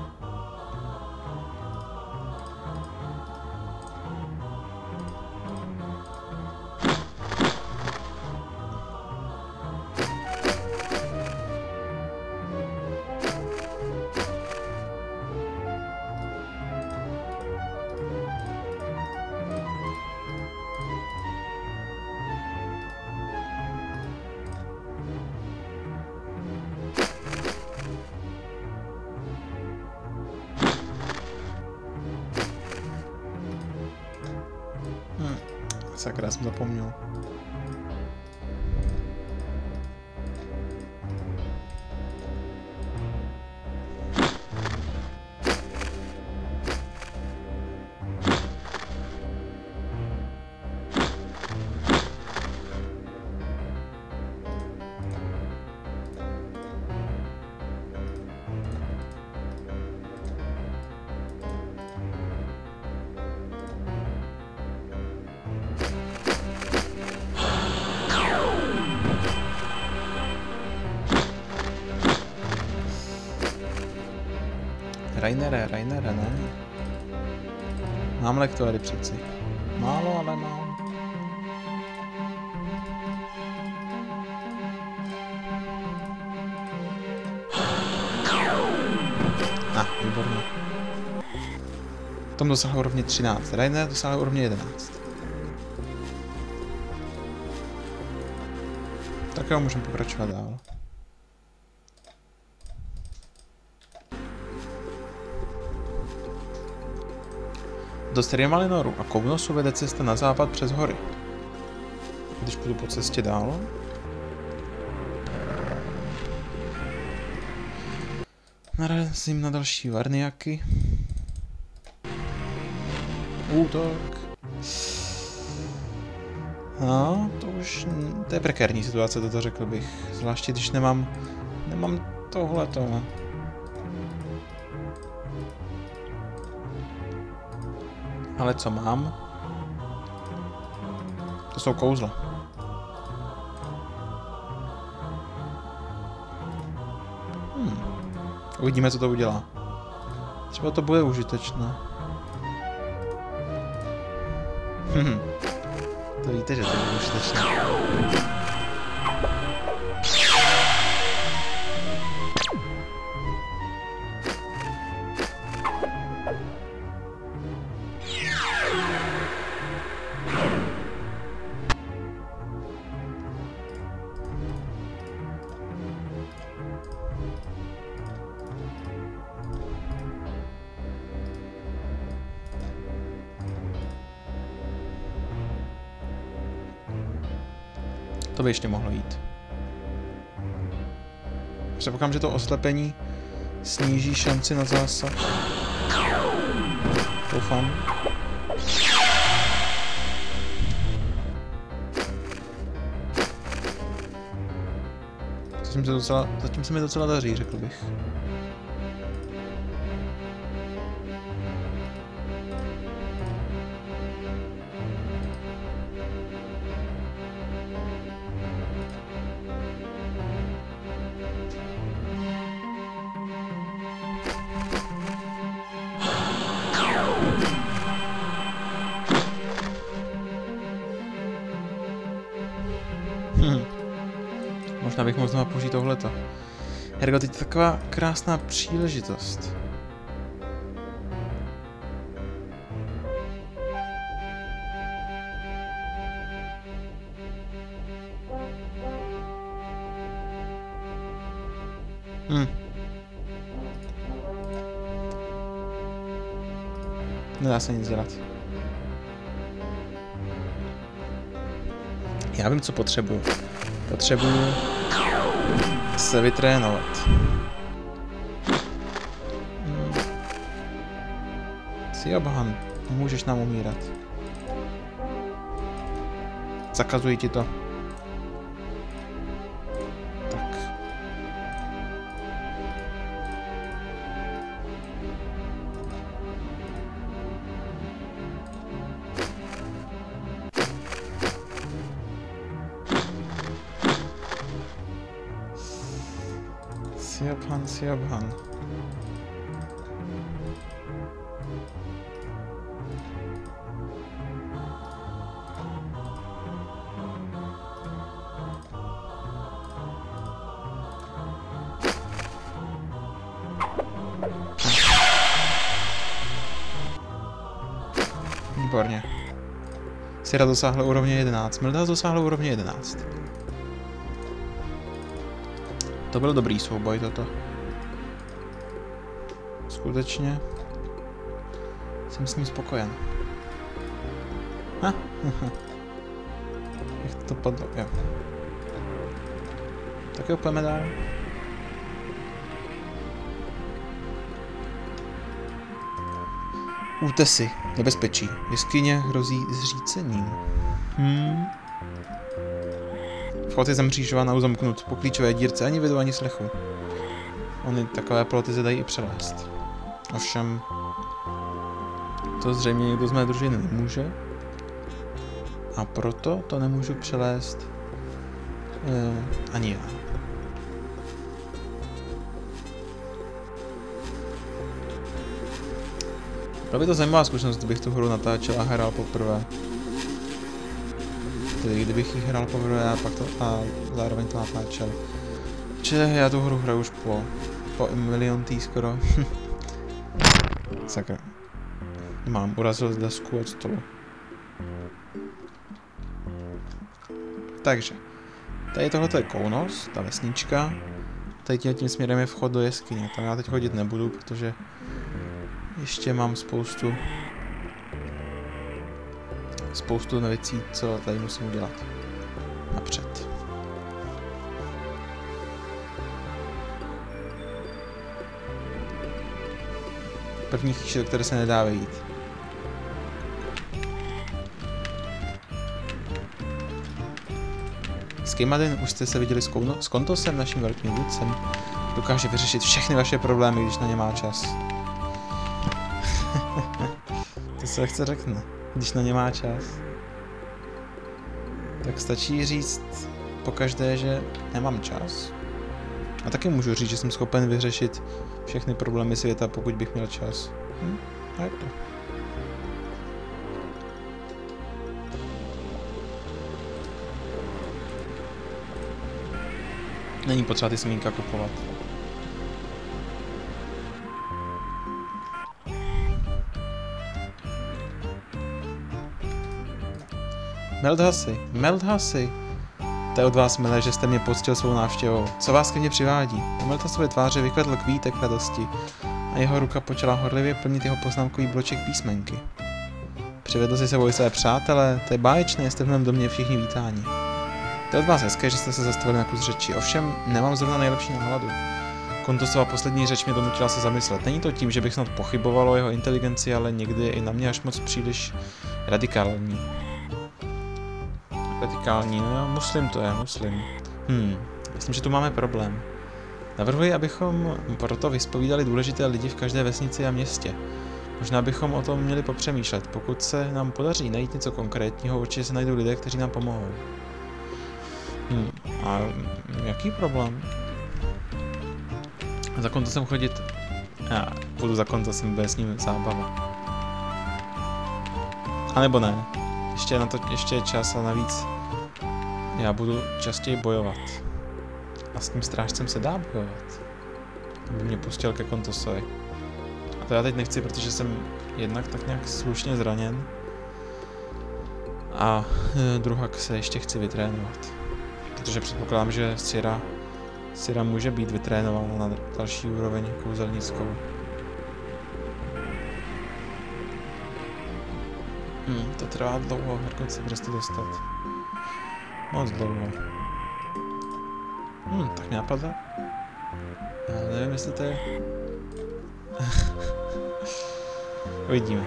Sakra, já jsem zapomněl. Rainere, ne? Mám lektory přeci. Málo, ale mám. Výborně. Tom dosáhl úrovně 13. Rainer dosáhl úrovně 11. Tak jo, můžeme pokračovat dál. Do Serimalinoru a Kounosu vede cesta na západ přes hory. Když půjdu po cestě dál. Narazím na další varniaky. Útok. No, to je prekérní situace, toto řekl bych. Zvláště když nemám tohleto. Ale co mám? To jsou kouzla. Uvidíme, co to udělá. Třeba to bude užitečné. To víte, že to bude užitečné. To by ještě mohlo jít. Předpokládám, že to oslepení sníží šanci na zásah. Doufám. Zatím se mi docela daří, řekl bych. Možná bych mohl znovu použít tohleto. Hergo, teď je taková krásná příležitost. Nedá se nic dělat. Já vím, co potřebuju. Potřebuju se vytrénovat. Siobhan, můžeš nám umírat. Zakazuji ti to. Tak. Siobhan. Výborně. Sira dosáhla úrovně 11. Meldas dosáhla úrovně 11. To byl dobrý souboj toto. Skutečně jsem s ním spokojen. Jak to padlo? Jo. Tak jo, pojďme dál. Útesy. Nebezpečí. Jeskyně hrozí zřícením. Vchod je zamřížován a uzamknut. Po klíčové dírce ani vidu, ani slechu. Ony takové ploty se dají i přelézt. Ovšem, to zřejmě někdo z mé družiny nemůže. A proto to nemůžu přelézt ani já. Byla by to zajímavá zkušenost, kdybych tu hru natáčel a hrál poprvé. Tedy kdybych ji hrál poprvé a pak to a zároveň to natáčel. Čili já tu hru hraju už po miliontý skoro. Sakra. Mám urazil desku od stolu. Takže. Tady tohle je Kounos, ta vesnička. Tady tím směrem je vchod do jeskyně. Tam já teď chodit nebudu, protože ještě mám spoustu věcí, co tady musím udělat. Napřed. První chýše, do které se nedá vejít. Skejmadin, už jste se viděli s Kontosem, naším velkým vůdcem. Dokáže vyřešit všechny vaše problémy, když na ně má čas. To se lehce řekne, když na ně má čas. Tak stačí říct pokaždé, že nemám čas. A taky můžu říct, že jsem schopen vyřešit všechny problémy světa, pokud bych měl čas. A je to. Není potřeba ty semínka kupovat. Meldhasi. To je od vás milé, že jste mě poctil svou návštěvou. Co vás ke mně přivádí? Na Meldhasově tváře vykvedl kvítek radosti a jeho ruka počala horlivě plnit jeho poznámkový bloček písmenky. Přivedl si sebou své přátelé, to je báječné, jste v mém domě všichni vítáni. To je od vás hezké, že jste se zastavili na kus řeči, ovšem nemám zrovna nejlepší náladu. Kontosova poslední řeč mě donutila se zamyslet. Není to tím, že bych snad pochyboval o jeho inteligenci, ale někdy je i na mě až moc příliš radikální. Radikální, no muslim to je, muslim. Myslím, že tu máme problém. Navrhuji, abychom proto vyspovídali důležité lidi v každé vesnici a městě. Možná bychom o tom měli popřemýšlet. Pokud se nám podaří najít něco konkrétního, určitě se najdou lidé, kteří nám pomohou. A jaký problém? Za Kontosem chodit... Já půjdu za Kontosem, bude s ním zábava. A nebo ne. Ještě je čas a navíc já budu častěji bojovat. A s tím strážcem se dá bojovat. Aby mě pustil ke Kontosovi. A to já teď nechci, protože jsem jednak tak nějak slušně zraněn. A druhak se ještě chci vytrénovat. Protože předpokládám, že Sira může být vytrénována na další úroveň kouzelnickou. To trvá dlouho, dokud se prostě dostat. Moc dlouho. Tak mě napadá. Já nevím, jestli to je... Uvidíme.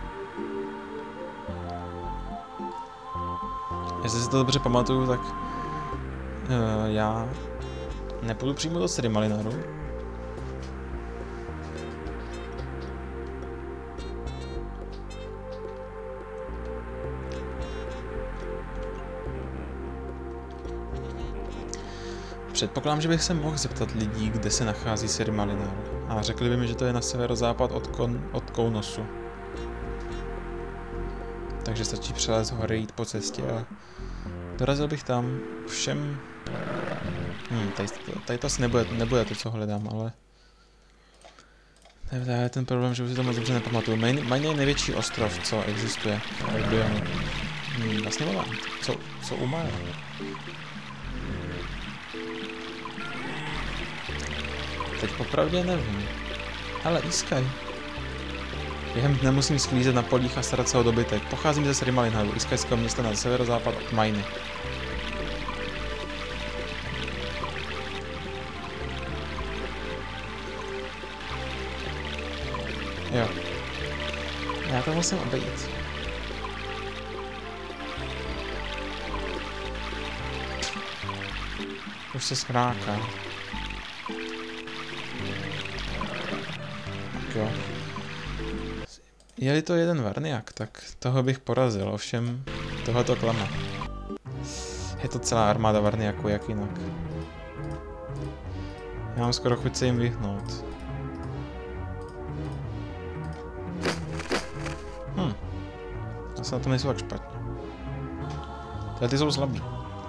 Jestli si to dobře pamatuju, tak... já... nepůjdu přímo do Serimalinaru. Předpokládám, že bych se mohl zeptat lidí, kde se nachází Serimalinár. A řekli by mi, že to je na severozápad od Kounosu. Takže stačí přelézt hory, jít po cestě a dorazil bych tam. Všem... tady to asi nebude to, co hledám, ale... To je ten problém, že už si to moc dobře nepamatuju. Maine je největší ostrov, co existuje. Vlastně mám. Co umá? Teď popravdě nevím. Ale Iskaj. Během dne musím sklízet na polích a starat se o dobytek. Pocházím ze Serimalinharu, iskajského města na severozápad od Mainy. Jo. Já to musím obejít. Už se smráká. Tak jo. Je-li to jeden varniak, tak toho bych porazil, ovšem tohoto klama. Je to celá armáda varniaků, jak jinak. Já mám skoro chuť se jim vyhnout. Asi na to nejsou tak špatně. Ty jsou slabí.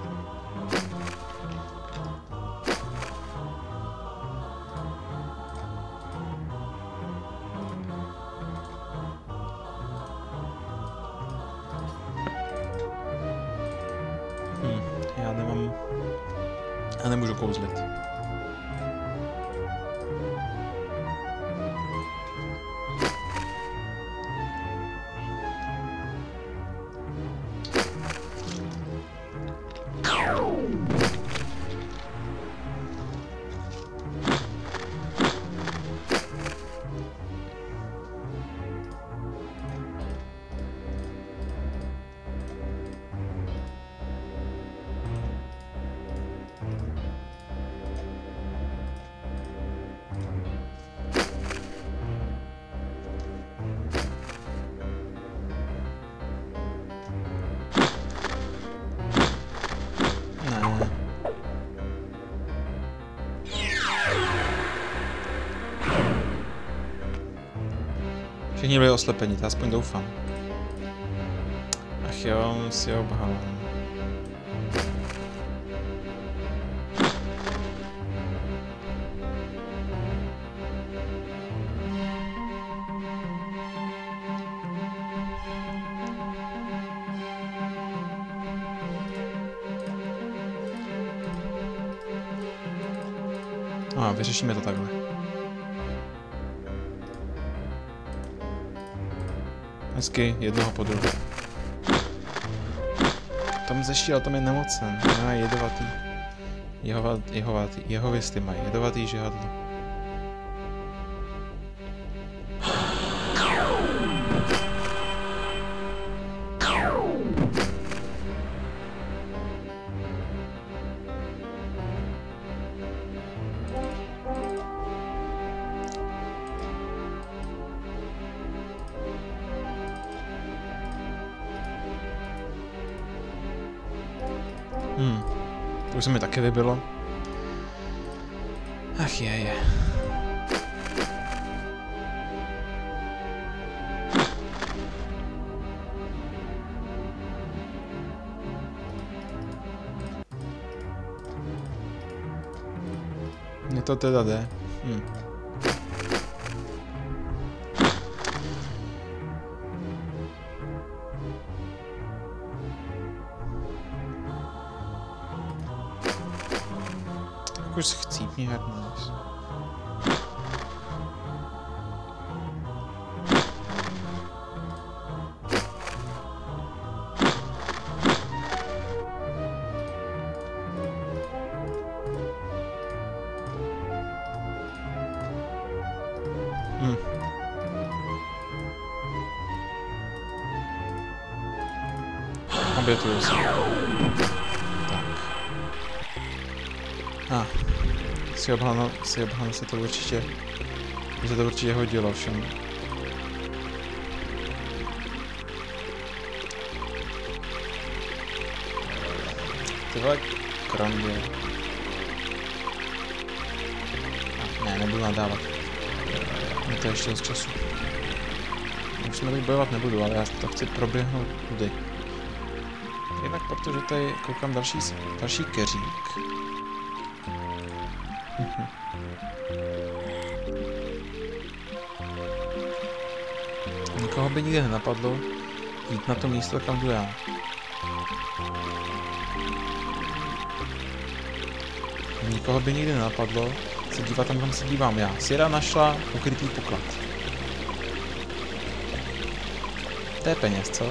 Já nemůžu kouzlit. Všichni byli oslepeni, to aspoň doufám. Ach jo, si ho obhávám. Vyřešíme to takhle. Hezky, jednoho po druhé. Tom zeštíl, Tom je nemocen. Má jedovatý. Jehovisty mají. Jedovatý žihadlo. To už se mi taky vybilo. Ach je. Mně to teda jde. Už chcípni hernáš. Obětuju se. Tak. Si obhano se to určitě hodilo všem. Ty vole krondě. Ne, nebudu nadávat. Je to ještě z času. Už na teď bojovat nebudu, ale já to chci proběhnout tudy. Jednak protože tady koukám další keřík. Nikoho by nikdy nenapadlo jít na to místo, kam jdu já. Nikoho by nikdy nenapadlo se dívat tam, kam se dívám já. Sierra našla ukrytý poklad. To je peněz, co?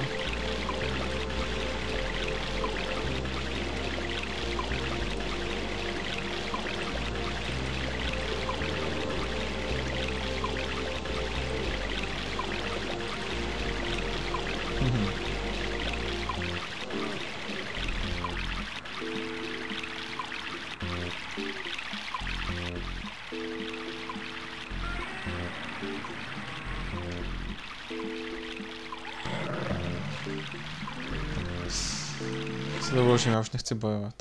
Se to vložím, já už nechci bojovat.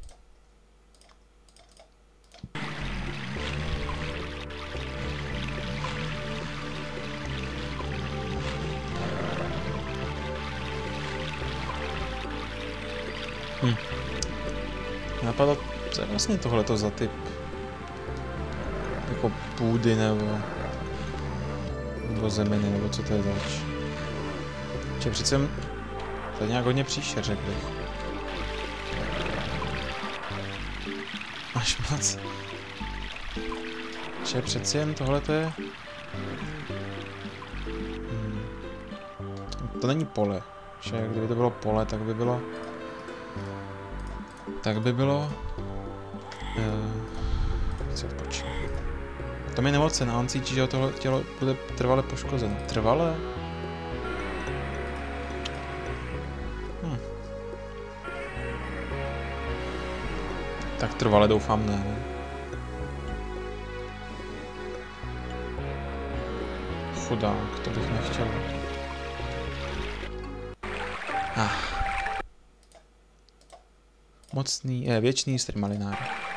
Napadlo, co je vlastně tohleto za typ? Jako půdy nebo zeminy, nebo co to je zač? Čiže přece to je nějak hodně příšer, řekl bych. Až moc. Čiže přeci jen tohleto je... To není pole. Čiže kdyby to bylo pole, tak by bylo... Chci odpočít. Tom je nemocen a on cítí, že tohle tělo bude trvale poškozen. Trvale? Tak trvale doufám ne. Chudák, to bych nechtěl. Mocný, věčný Strmalinár.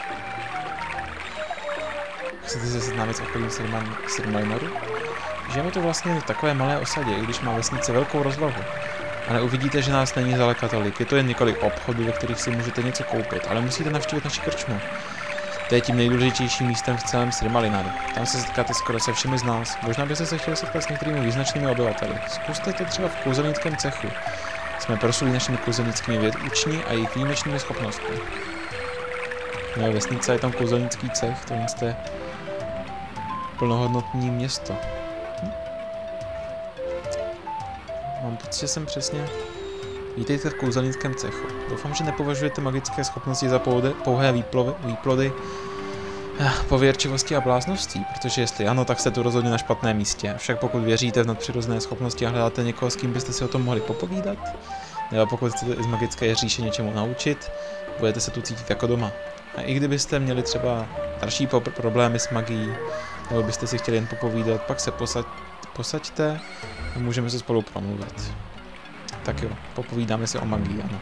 Chcete se seznámit s okolím Strmalinaru? Žijeme to vlastně v takové malé osadě, i když má vesnice velkou rozlohu. Ale uvidíte, že nás není zdaleka tolik. Je to jen několik obchodů, ve kterých si můžete něco koupit, ale musíte navštívit naši krčmu. To je tím nejdůležitějším místem v celém Strmalinaru. Tam se setkáte skoro se všemi z nás. Možná byste se chtěli setkat s některými význačnými obyvateli. Zkuste to třeba v kouzelnickém cechu. Jsme proslulí našimi kouzelnickými uční a jejich výjimečnými schopnostmi. Moje vesnice je tam kouzelnický cech, to je plnohodnotné město. Mám pocit, že jsem přesně Vítejte v kouzelnickém cechu. Doufám, že nepovažujete magické schopnosti za pouhé výplody pověrčivosti a bláznovství, protože jestli ano, tak jste tu rozhodně na špatném místě. Však pokud věříte v nadpřirozené schopnosti a hledáte někoho, s kým byste si o tom mohli popovídat, nebo pokud chcete z magické říše něčemu naučit, budete se tu cítit jako doma. A i kdybyste měli třeba další problémy s magií, nebo byste si chtěli jen popovídat, pak se posaďte a můžeme se spolu promluvit. Tak jo, popovídáme si o magii, ano.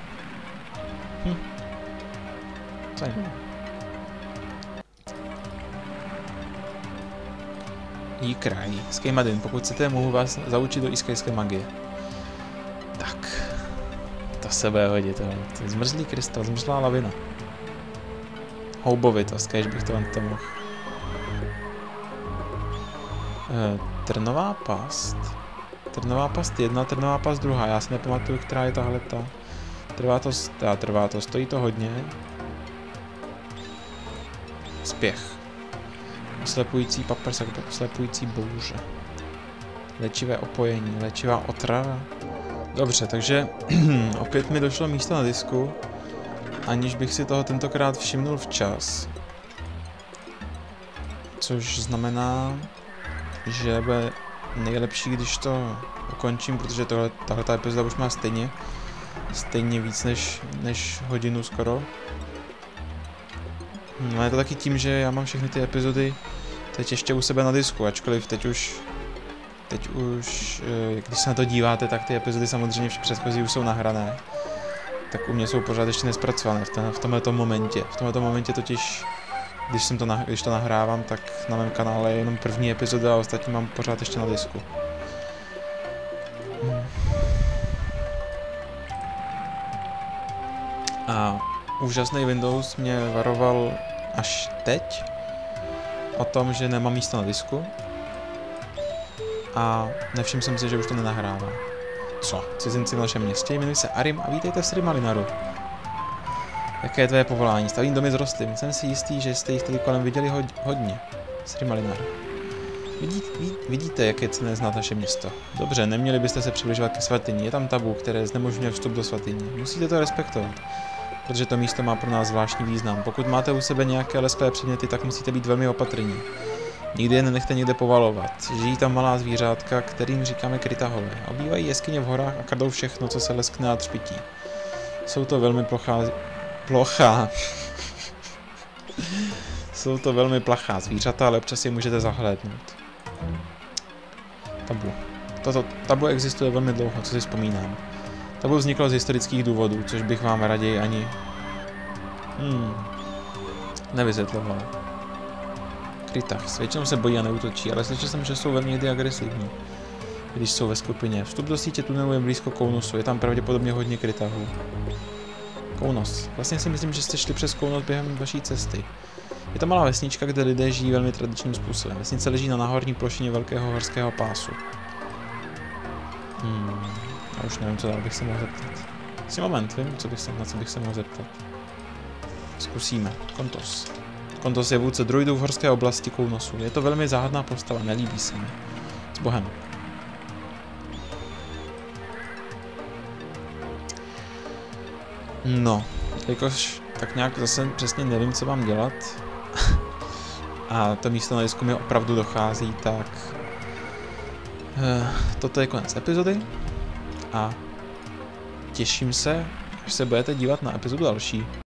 Zajímavé. Jíkraj. Skejmadin, pokud chcete, mohu vás zaučit do iskajské magie. Tak. To se bude hodit, ale to je zmrzlý krystal, zmrzlá lavina. Houbovitost, kéž bych to vám to mohl. Trnová past. Trnová past 1, trnová past 2. Já si nepamatuju, která je tahleta. Trvá to, stojí to hodně. Spěch. Oslepující paprsek, oslepující bouře. Léčivé opojení, léčivá otrava. Dobře, takže opět mi došlo místo na disku, aniž bych si toho tentokrát všimnul včas. Což znamená, že bude nejlepší, když to ukončím, protože tahle epizoda už má stejně víc než hodinu skoro. No je to taky tím, že já mám všechny ty epizody teď ještě u sebe na disku, ačkoliv teď už, když se na to díváte, tak ty epizody samozřejmě předchozí už jsou nahrané. Tak u mě jsou pořád ještě nespracované v tomto momentě. V tomto momentě totiž, když to nahrávám, tak na mém kanále je jenom první epizoda a ostatní mám pořád ještě na disku. A úžasný Windows mě varoval až teď o tom, že nemám místo na disku a nevšiml jsem si, že už to nenahrává. Co? Cizinci v našem městě, jmenuji se Arim a vítejte v Srimalinaru. Jaké je tvé povolání? Stavím domy z rostlin. Jsem si jistý, že jste jich tady kolem viděli hodně. Srimalinar. Vidíte, jak je cenné znát naše město. Dobře, neměli byste se přibližovat ke svatyni. Je tam tabu, které znemožňuje vstup do svatyně. Musíte to respektovat, protože to místo má pro nás zvláštní význam. Pokud máte u sebe nějaké lesklé předměty, tak musíte být velmi opatrní. Nikdy je nenechte někde povalovat. Žijí tam malá zvířátka, kterým říkáme krytahové. Obývají jeskyně v horách a kradou všechno, co se leskne a třpití. Jsou to velmi Jsou to velmi plachá zvířata, ale občas je můžete zahlédnout. Tabu. Toto tabu existuje velmi dlouho, co si vzpomínám. Tabu vzniklo z historických důvodů, což bych vám raději ani nevysvětloval. Krytah. Většinou se bojí a neútočí, ale slyšel jsem, že jsou velmi někdy agresivní, když jsou ve skupině. Vstup do sítě tunelu je blízko Kounosu, je tam pravděpodobně hodně krytahů. Kounos. Vlastně si myslím, že jste šli přes Kounos během vaší cesty. Je to malá vesnička, kde lidé žijí velmi tradičním způsobem. Vesnice leží na náhorní plošině velkého horského pásu. Já už nevím, co dál bych se mohl zeptat. Si moment, vím, na co bych se mohl zeptat. Zkusíme. Kontos. Kontos je vůdce druidů v horské oblasti Kounosu. Je to velmi záhadná postava, nelíbí se mi. S Bohem. No, jakož tak nějak zase přesně nevím, co mám dělat. A to místo na disku mi opravdu dochází, tak toto je konec epizody a těším se, až se budete dívat na epizodu další.